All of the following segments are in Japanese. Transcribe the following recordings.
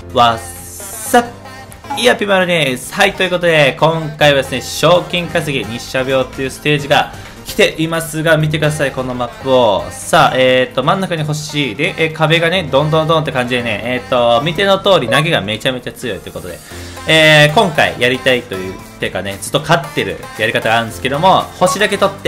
わっさいや、ピマルです。はい、ということで、今回はですね、賞金稼ぎ日射病っていうステージが来ていますが、見てください、このマップを。さあ、真ん中に星で、壁がね、どんどんって感じでね、見ての通り投げがめちゃめちゃ強いということで、今回やりたいという、てかね、ずっと勝ってるやり方があるんですけども、星だけ取って、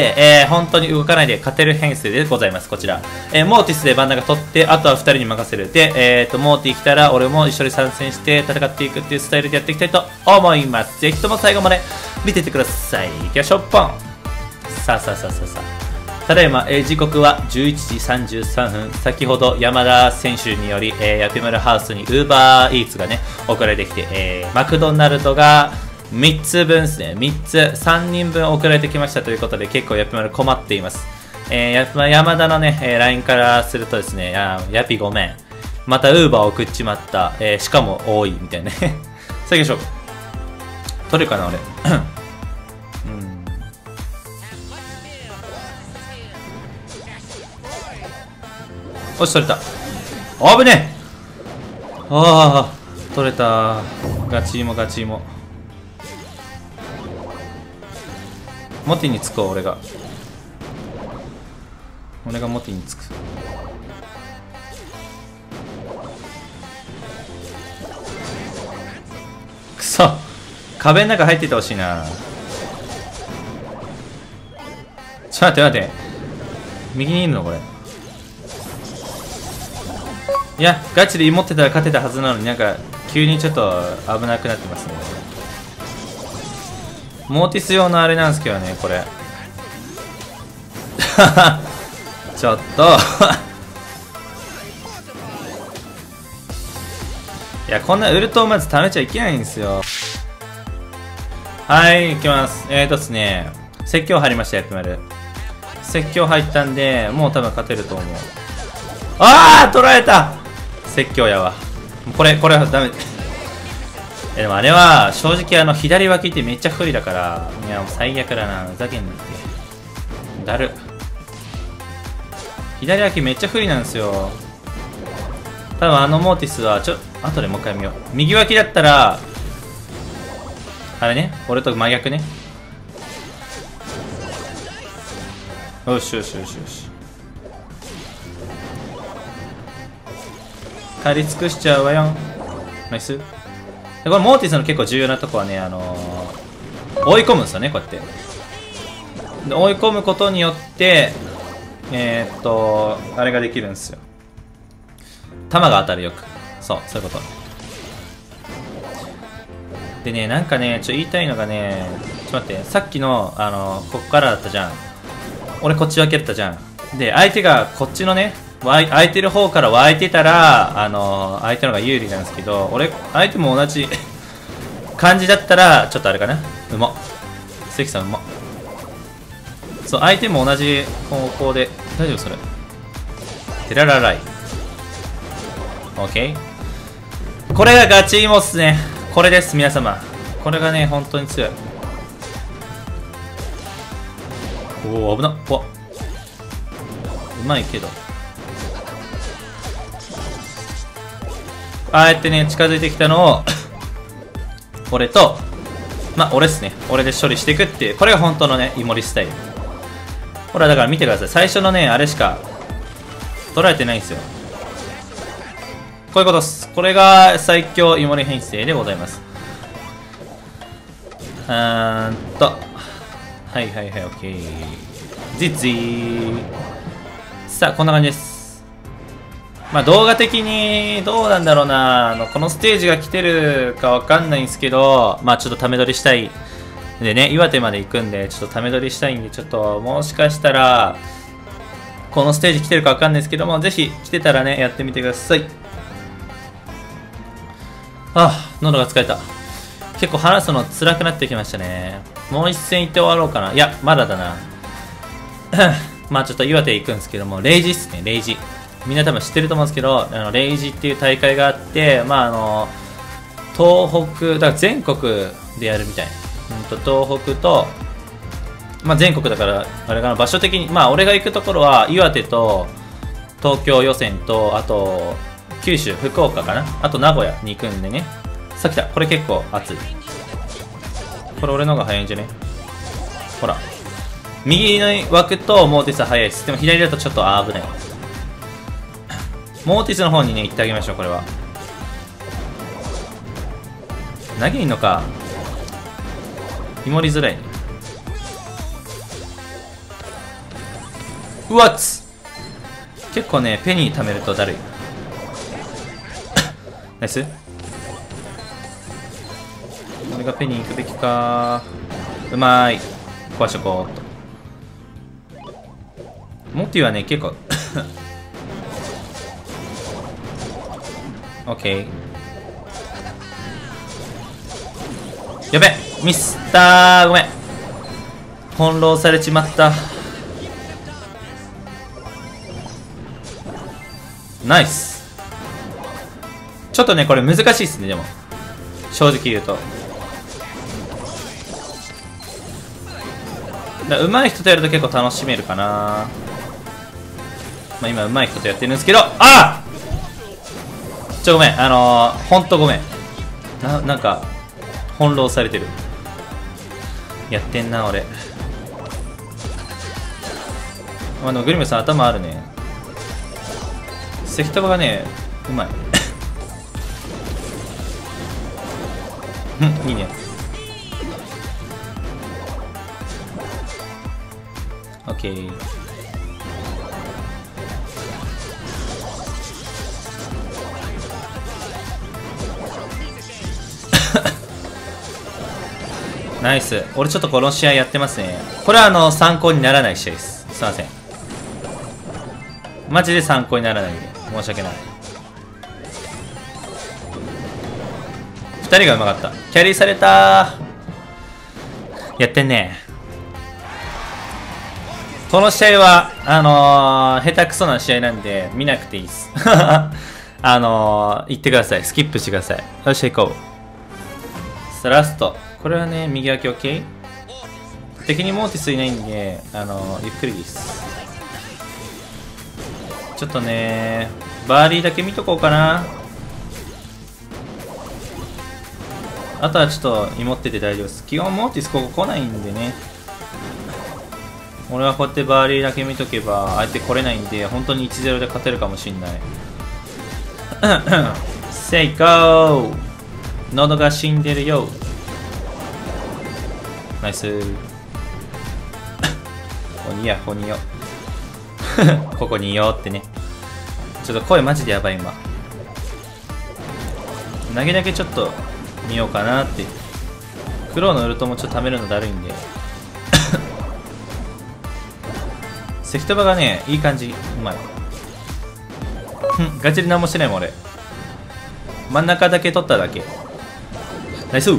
本当に動かないで勝てる編成でございます、こちら。モーティスで真ん中取って、あとは2人に任せる。で、モーティ来たら、俺も一緒に参戦して戦っていくっていうスタイルでやっていきたいと思います。ぜひとも最後まで見ててください。いきましょう、ポン。さあ。ただいま、時刻は11時33分。先ほど山田選手により、ヤピマルハウスに Uber Eats がね、送られてきて、マクドナルドが3つ分ですね。3人分送られてきましたということで、結構ヤピマル困っています。山田のね、LINE からするとですね、ヤピごめん。また Uber 送っちまった。しかも多いみたいなね。さあ行きましょう。取れるかな、俺。よし、取れた。危ねえ。ああ、取れた。ガチ芋。モティにつこう、俺がモティにつく。くそ、壁の中入っててほしいな。ちょっと待って。右にいるのこれ。いや、ガチで持ってたら勝てたはずなのになんか急にちょっと危なくなってますね。モーティス用のあれなんですけどね、これ。ちょっといや、こんなウルトをまず貯めちゃいけないんですよ。はい、いきます。ですね、説教入りました、やってまる。説教入ったんで、もう多分勝てると思う。ああ、取られた。説教やわ。これはダメ。でもあれは正直左脇ってめっちゃ不利だから、いやもう最悪だな。ふざけんなって。だる。左脇めっちゃ不利なんですよ。多分モーティスは後でもう一回見よう。右脇だったらあれね、俺と真逆ね。よし。借り尽くしちゃうわよ。ナイス。でこれモーティスの結構重要なとこはね、追い込むんですよね、こうやって。で追い込むことによってあれができるんですよ。弾が当たるよく。そういうこと。でね、なんかね、言いたいのがね、ちょっと待って、さっきのここからだったじゃん。俺こっち分けたじゃん。で相手がこっちのね、空いてる方から湧いてたら相手の方が有利なんですけど、俺相手も同じ感じだったらちょっとあれかな。うまっ、関さんうまっ。そう、相手も同じ方向で大丈夫それ。テララライ。オッケー。これがガチイモっすね。これです皆様。これがね本当に強い。おお、危なっ。うわ、うまいけど、ああやってね近づいてきたのを俺と俺っすね、俺で処理していくっていう、これが本当のねイモリスタイル。ほらだから見てください、最初のねあれしか取られてないんですよ。こういうことっす。これが最強イモリ編成でございます。はい、オッケー。実位。さあ、こんな感じです。動画的にどうなんだろうな。このステージが来てるかわかんないんですけど、ちょっとため撮りしたい。でね、岩手まで行くんで、ちょっとため撮りしたいんで、ちょっともしかしたら、このステージ来てるかわかんないですけども、ぜひ来てたらね、やってみてください。喉が疲れた。結構話すの辛くなってきましたね。もう一戦行って終わろうかな。いや、まだだな。ちょっと岩手行くんですけども、レイジっすね、レイジ。みんな多分知ってると思うんですけど、レイジっていう大会があって、東北、だから全国でやるみたい。東北と、全国だから、あれかな、場所的に、俺が行くところは、岩手と、東京予選と、あと、 九州、福岡かな、あと名古屋に行くんでね。さあ来た。これ結構熱い。これ俺の方が早いんじゃね。ほら。右の枠とモーティスは早いです。でも左だとちょっと危ない。モーティスの方にね、行ってあげましょう、これは。投げいんのか。守りづらいね。うわっつ。結構ね、ペニー貯めるとだるい。ナイス。俺がペニー行くべきか。うまーい。壊しとこうっと。モティはね、結構オッケー。やべ、ミスったー。ごめん。翻弄されちまった。ナイス。ちょっとね、これ難しいっすね、でも。正直言うと。上手い人とやると結構楽しめるかな。まあ今上手い人とやってるんですけど、あごめん。ほんとごめん。なんか、翻弄されてる。やってんな、俺。でもグリムさん頭あるね。関田がね、うまい。いいね。オッケー。ナイス。俺ちょっとこの試合やってますね。これは参考にならない試合です。すいません。マジで参考にならないんで申し訳ない。2人がうまかった。キャリーされたー。やってんね。この試合は下手くそな試合なんで見なくていいです言ってください。スキップしてください。よし行こう。さあラスト。これはね、右脇 OK。 敵にモーティスいないんでゆっくりです。ちょっとね、バーリーだけ見とこうかな。あとはちょっと芋ってて大丈夫です。基本モーティスここ来ないんでね。俺はこうやってバーリーだけ見とけば相手来れないんで、本当に 1-0 で勝てるかもしんない。セイコー。喉が死んでるよ。ナイス。鬼や鬼よ。ここにいよってね。ちょっと声マジでやばい今。投げだけちょっと見ようかなって。クローのウルトもちょっと貯めるのだるいんで。関戸場がね、いい感じ。うまい。ガチで何もしてないもん俺。真ん中だけ取っただけ。ナイス。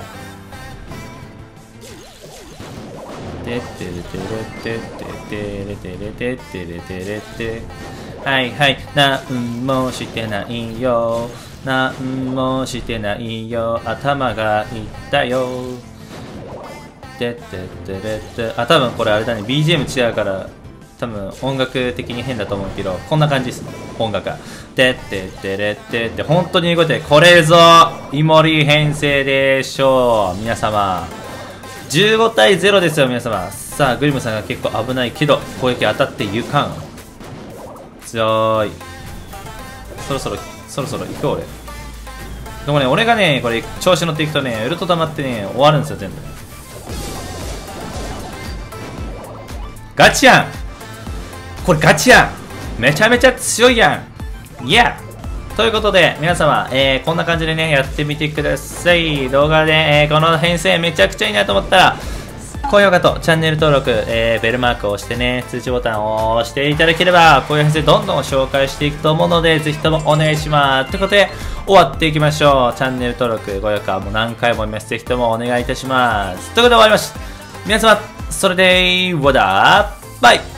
てってれてれてってれてれてってれてれて。はいはい。なんもしてないよ。なんもしてないよ。頭がいったよ。てってってれて。あ、多分これあれだね。BGM 違うから。多分音楽的に変だと思うけど、こんな感じですね、音楽が。てってってれってって、本当にこうやって、これぞ、イモリ編成でしょう、皆様。15対0ですよ、皆様。さあ、グリムさんが結構危ないけど、攻撃当たってゆかん。強い。そろそろ行く俺。でもね、俺がね、これ、調子乗っていくとね、ウルト溜まってね、終わるんですよ、全部。ガチやんこれガチやんめちゃめちゃ強いやんいやということで、皆様、こんな感じでね、やってみてください。動画で、この編成めちゃくちゃいいなと思ったら、高評価とチャンネル登録、ベルマークを押してね、通知ボタンを押していただければ、こういう編成どんどん紹介していくと思うので、ぜひともお願いします。ということで、終わっていきましょう。チャンネル登録、高評価もう何回も見ます。ぜひともお願いいたします。ということで終わりました。皆様、それで、わだーバイ